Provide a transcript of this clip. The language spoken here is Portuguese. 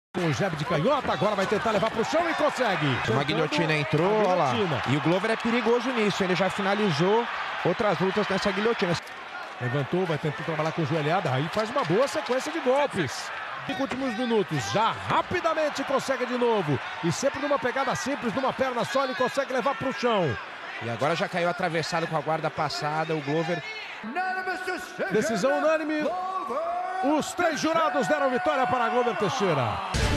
O jab de canhota, agora vai tentar levar pro chão e consegue. Uma guilhotina entrou, olha lá. E o Glover é perigoso nisso, ele já finalizou outras lutas nessa guilhotina. Levantou, vai tentar trabalhar com joelhada, aí faz uma boa sequência de golpes. 5 últimos minutos, já rapidamente consegue de novo. E sempre numa pegada simples, numa perna só, ele consegue levar pro chão. E agora já caiu atravessado com a guarda passada, o Glover. Decisão unânime. Os 3 jurados deram vitória para Glover Teixeira.